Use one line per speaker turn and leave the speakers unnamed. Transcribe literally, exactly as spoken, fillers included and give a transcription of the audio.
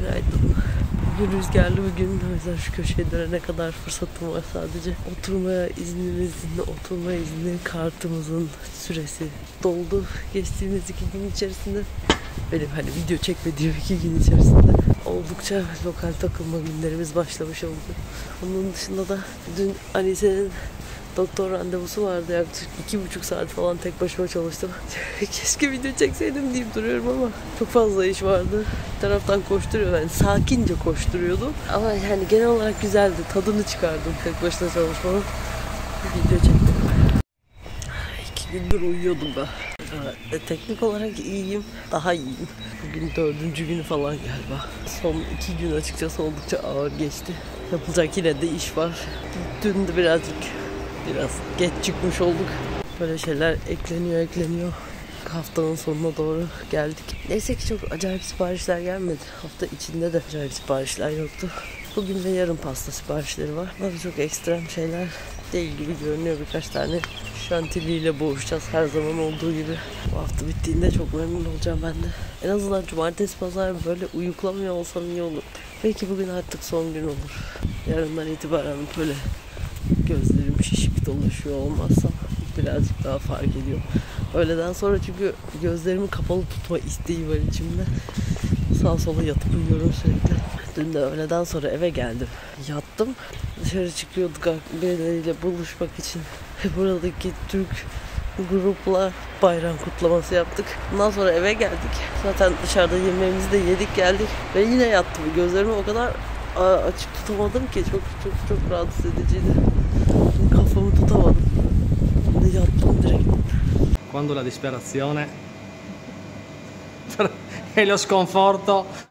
Günaydın. Bugün rüzgarlı bir gün. O yüzden şu köşeye dönene kadar fırsatım var sadece. Oturmaya iznimizin, oturma izni kartımızın süresi doldu. Geçtiğimiz iki gün içerisinde, benim hani video çekmediğim iki gün içerisinde oldukça lokal takılma günlerimiz başlamış oldu. Onun dışında da dün Anise'nin doktor randevusu vardı. Yaklaşık iki buçuk saat falan tek başıma çalıştım. Keşke video çekseydim deyip duruyorum ama çok fazla iş vardı. Bir taraftan koşturuyor, yani sakince koşturuyordum. Ama yani genel olarak güzeldi. Tadını çıkardım tek başına çalışmanın. Video çektim. İki gündür uyuyordum ben. Evet, teknik olarak iyiyim. Daha iyiyim. Bugün dördüncü günü falan galiba. Son iki gün açıkçası oldukça ağır geçti. Yapılacak yine de iş var. Dün de birazcık Biraz geç çıkmış olduk. Böyle şeyler ekleniyor ekleniyor. Haftanın sonuna doğru geldik. Neyse ki çok acayip siparişler gelmedi. Hafta içinde de acayip siparişler yoktu. Bugün ve yarın pasta siparişleri var. Ama çok ekstrem şeyler değil gibi görünüyor. Birkaç tane şantiliyle boğuşacağız her zaman olduğu gibi. Bu hafta bittiğinde çok memnun olacağım ben de. En azından cumartesi pazar böyle uyuklamıyor olsam iyi olur. Belki bugün artık son gün olur. Yarından itibaren böyle gözlerim şişip dolaşıyor olmazsa birazcık daha fark ediyor. Öğleden sonra çünkü gözlerimi kapalı tutma isteği var içimde. Sağa sola yatıp uyuyorum sürekli. Dün de öğleden sonra eve geldim. Yattım. Dışarı çıkıyorduk birileriyle buluşmak için. Buradaki Türk grupla bayram kutlaması yaptık. Ondan sonra eve geldik. Zaten dışarıda yemeğimizi de yedik geldik. Ve yine yattım. Gözlerimi o kadar açık tutamadım ki çok çok çok rahatsız ediciydi. Kafamı tutamadım. Şimdi yattım direkt.
Quando la disperazione e lo sconforto